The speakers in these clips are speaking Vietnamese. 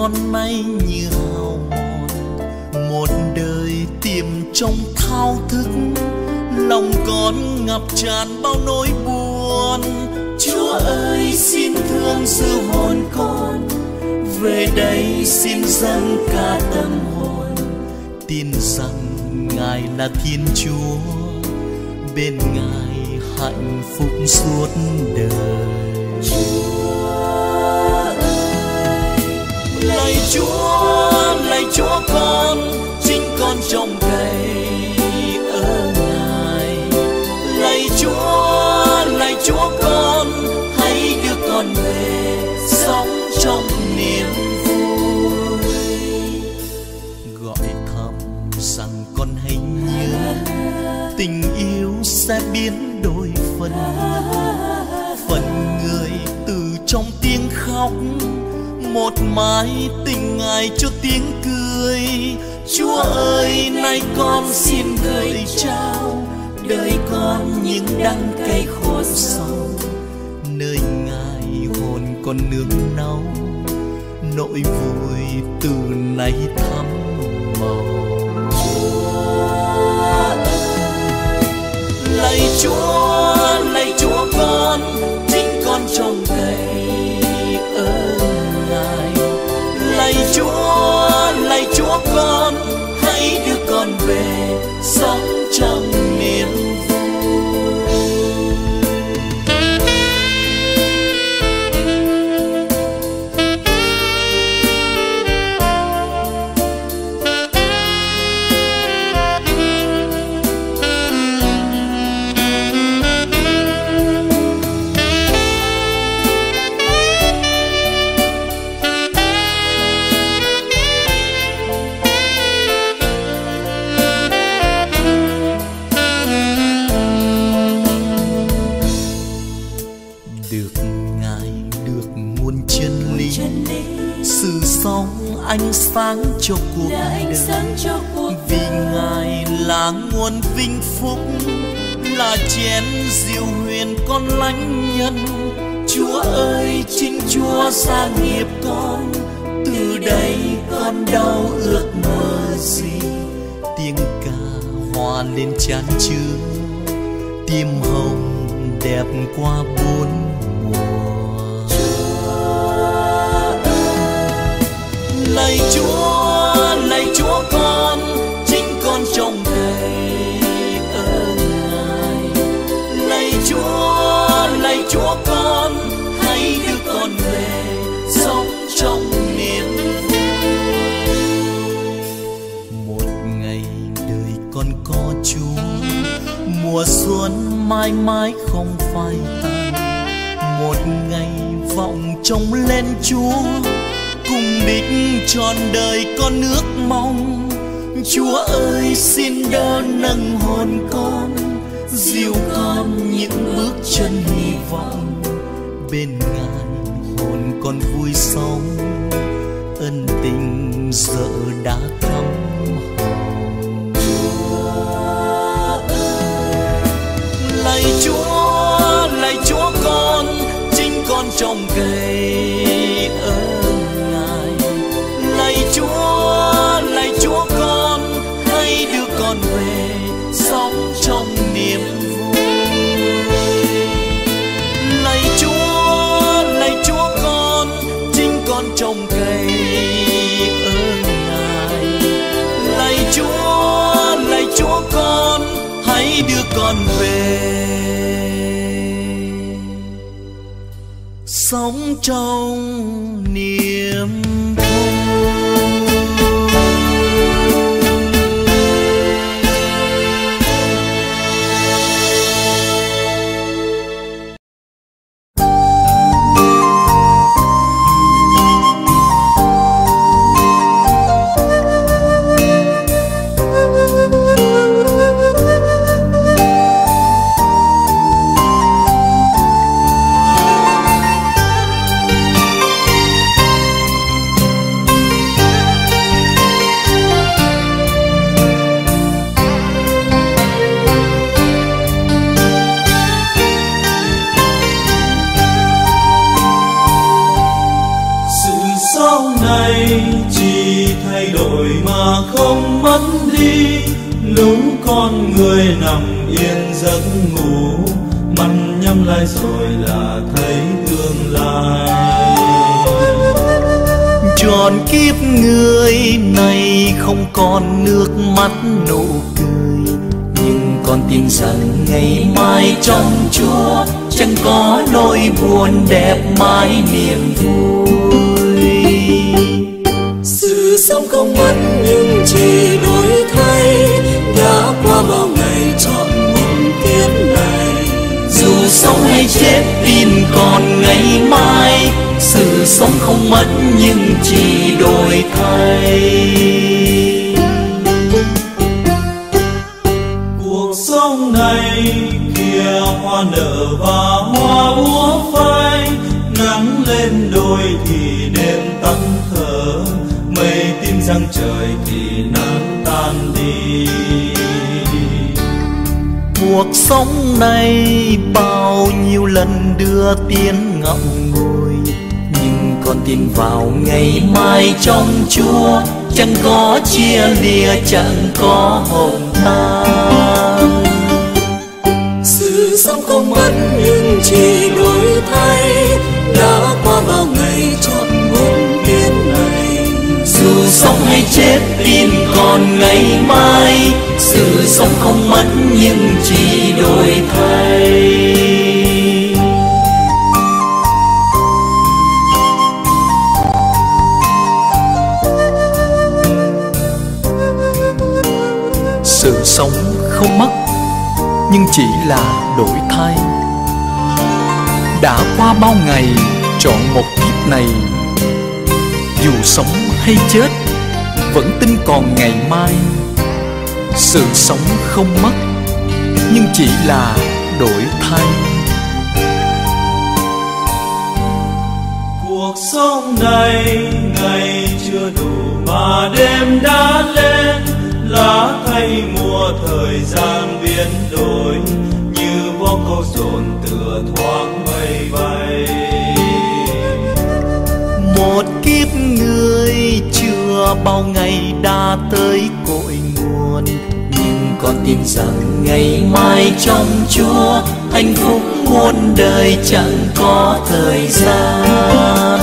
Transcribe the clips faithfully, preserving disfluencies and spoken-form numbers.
con nay như hao mòn. Một đời tìm trong thao thức, lòng con ngập tràn bao nỗi buồn. Chúa ơi xin thương giữ hồn con, về đây xin dâng cả tâm hồn. Tin rằng Ngài là Thiên Chúa, bên Ngài hạnh phúc suốt đời. Chúa ơi, lạy Chúa, lạy Chúa con, chính con trông cậy ở Ngài. Lạy Chúa, lạy Chúa con, hãy đưa con về sống trong niềm vui. Gọi thầm rằng con hãy nhớ, tình yêu sẽ biến đổi phần phần người từ trong tiếng khóc. Một mái tình Ngài cho tiếng cười. Chúa ơi, nay con xin gửi trao đời con những đắng cay khổ sầu. Nơi Ngài hồn con nương náu, nỗi vui từ nay thắm màu. Lạy Chúa, lạy Chúa con, chính con trông cậy ở Ngài. Lạy Chúa, lạy Chúa con, hãy đưa con về sống trong niềm ánh sáng cho cuộc đời. Vì Ngài là nguồn vinh phúc, là chén rượu huyền con lãnh nhân. Chúa ơi, chính Chúa gia nghiệp con, từ đây con đau ước mơ gì. Tiếng ca hòa lên chan chứa, tim hồng đẹp qua bốn mùa. Lạy Chúa, lạy Chúa con, chính con trông cậy ở Ngài. Lạy Chúa, lạy Chúa con, hãy đưa con về sống trong niềm vui. Một ngày đời con có Chúa, mùa xuân mãi mãi không phai tàn. Một ngày vọng trông lên Chúa, cùng đích trọn đời con ước mong. Chúa ơi, xin đỡ nâng hồn con, dìu con những bước chân hy vọng. Bên Ngài hồn con vui sống, ân tình giờ đã thắm hồng. Lạy Chúa, lạy Chúa con, chính con trông cậy ở Ngài. Lạy Chúa, lạy Chúa con, hãy đưa con về sống trong niềm vui. Lạy Chúa, lạy Chúa con, chính con trông cậy ở Ngài. Lạy Chúa, lạy Chúa con, hãy đưa con về sống trong niềm yên giấc ngủ, mắt nhắm lại rồi là thấy tương lai. Tròn kiếp người này không còn nước mắt nụ cười, nhưng con tin rằng ngày mai trong Chúa chẳng có nỗi buồn, đẹp mãi niềm vui. Sự sống không mất nhưng chỉ đổi thay, đã qua bao ngày trọn một kiếp này. Dù sống hay chết tin còn ngày mai, sự sống không mất nhưng chỉ đổi thay. Cuộc sống này kia hoa nở và hoa úa phai, nắng lên đôi thì đêm tắt thở, mây tím răng trời thì nắng tan đi. Cuộc sống này bao nhiêu lần đưa tiếng ngậm ngùi, nhưng con tin vào ngày mai trong Chúa chẳng có chia lìa, chẳng có hồng tan. Sự sống không mất nhưng chỉ đổi thay, đã qua bao ngày trọn một kiếp này. Dù sống hay chết tin còn ngày mai, sự sống không mất nhưng chỉ đổi thay. Sự sống không mất nhưng chỉ là đổi thay. Đã qua bao ngày trọn một kiếp này, dù sống hay chết vẫn tin còn ngày mai. Sự sống không mất nhưng chỉ là đổi thay. Cuộc sống này ngày chưa đủ mà đêm đã lên, lá thay mùa thời gian biến đổi, như bó câu dồn tựa thoáng mây bay. Một kiếp người chưa bao ngày đã tới cội nguồn, nhưng con tin rằng ngày mai trong Chúa hạnh phúc muôn đời chẳng có thời gian.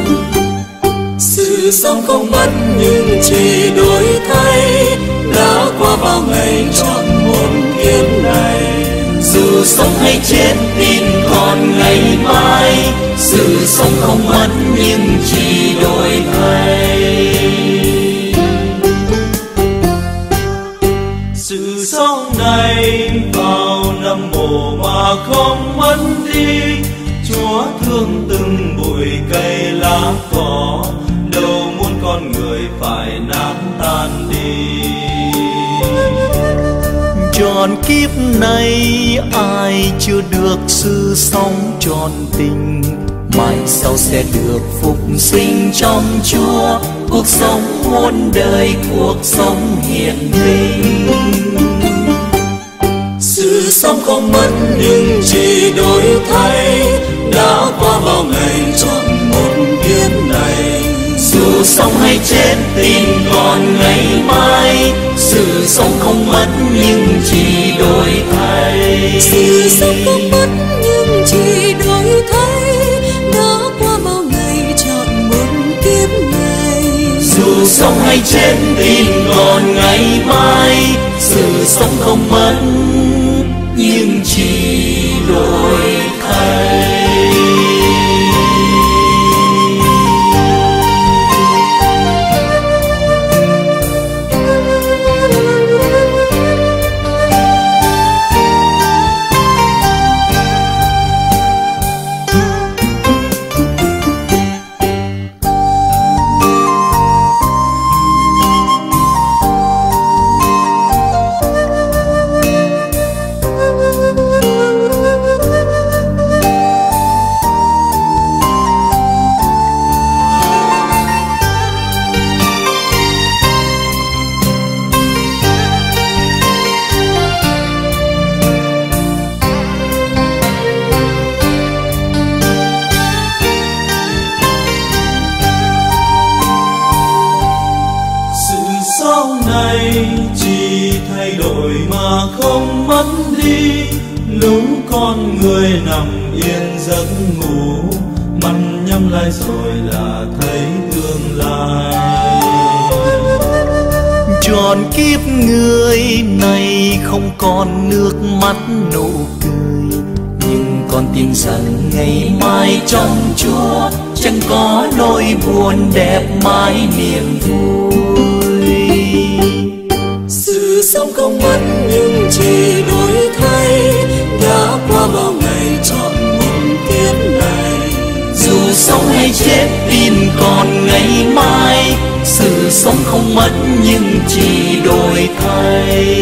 Sự sống không mất nhưng chỉ đổi thay, đã qua bao ngày trọn một kiếp này. Dù sống hay chết tin còn ngày mai, sự sống không mất nhưng chỉ đổi thay. Sự sống này vào năm mồ mà không mất đi, Chúa thương từng bụi cây lá cỏ, đâu muốn con người phải nát tan đi. Trọn kiếp này ai chưa được sự sống trọn tình, mai sau sẽ được phục sinh trong Chúa, cuộc sống muôn đời, cuộc sống hiền vinh. Sự sống không mất nhưng chỉ đổi thay, đã qua bao ngày trọn một kiếp này. Dù sống hay chết tin còn ngày mai, sự sống không mất nhưng chỉ đổi thay. Sự sống không mất nhưng chỉ đổi thay, đã qua bao ngày trọn một kiếp này. Dù sống hay chết tin còn ngày mai, sự sống không mất nhưng chỉ đổi thay. đi. Lúc con người nằm yên giấc ngủ, mắt nhắm lại rồi là thấy tương lai. Tròn kiếp người này không còn nước mắt nụ cười, nhưng con tin rằng ngày mai trong Chúa chẳng có nỗi buồn, đẹp mãi niềm vui. Sự sống không mất nhưng chỉ đổi thay, đã qua bao ngày trọn một kiếp này. Dù sống hay chết tin còn ngày mai, sự sống không mất nhưng chỉ đổi thay.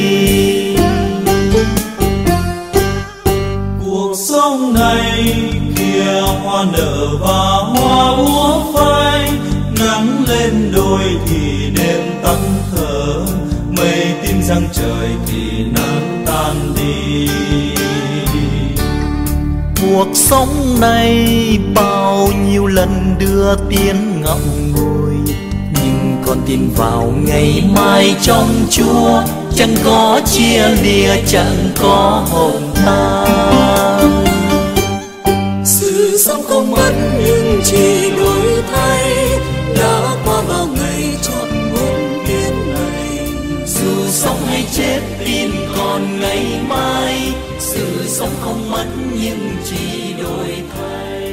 Cuộc sống này kia hoa nở và hoa úa phai, nắng lên đôi thì đêm tắt thở, mây tím răng trời thì nắng tan đi. Cuộc sống này bao nhiêu lần đưa tiếng ngậm ngùi, nhưng con tin vào ngày mai trong Chúa chẳng có chia lìa, chẳng có hồn tan. Sự sống không mất nhưng chỉ đổi thay, đã qua bao ngày trọn một kiếp này. Dù sống hay chết tin còn ngày mai, sự sống không mất nhưng chỉ đổi thay.